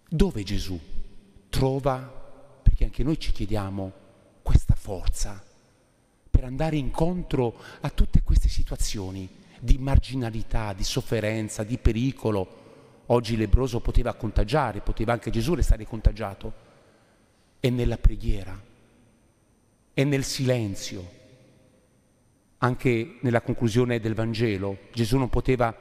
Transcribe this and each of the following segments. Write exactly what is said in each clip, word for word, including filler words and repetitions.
Dove Gesù trova, perché anche noi ci chiediamo, questa forza per andare incontro a tutte queste situazioni di marginalità, di sofferenza, di pericolo? Oggi il lebbroso poteva contagiare, poteva anche Gesù restare contagiato. È nella preghiera, è nel silenzio. Anche nella conclusione del Vangelo Gesù non poteva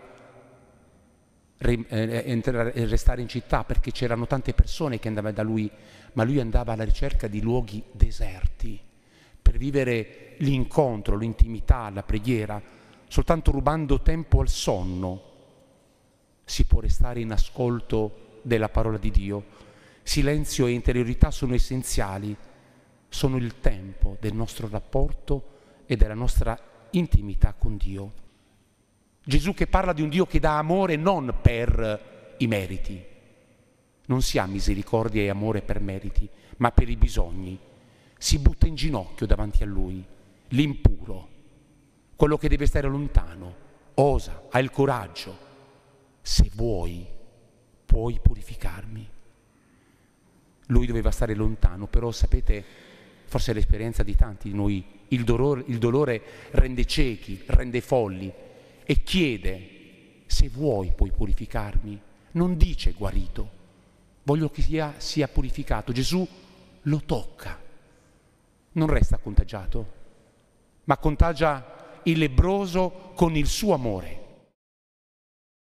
restare in città perché c'erano tante persone che andavano da lui, ma lui andava alla ricerca di luoghi deserti per vivere l'incontro, l'intimità, la preghiera. Soltanto rubando tempo al sonno si può restare in ascolto della parola di Dio. Silenzio e interiorità sono essenziali, sono il tempo del nostro rapporto e della nostra intimità con Dio. Gesù che parla di un Dio che dà amore non per i meriti. Non si ha misericordia e amore per meriti, ma per i bisogni. Si butta in ginocchio davanti a Lui, l'impuro, quello che deve stare lontano, osa, ha il coraggio. Se vuoi, puoi purificarmi. Lui doveva stare lontano, però sapete, forse è l'esperienza di tanti di noi, il dolore, il dolore rende ciechi, rende folli e chiede, se vuoi puoi purificarmi. Non dice guarito, voglio che sia, sia purificato. Gesù lo tocca, non resta contagiato, ma contagia il lebbroso con il suo amore.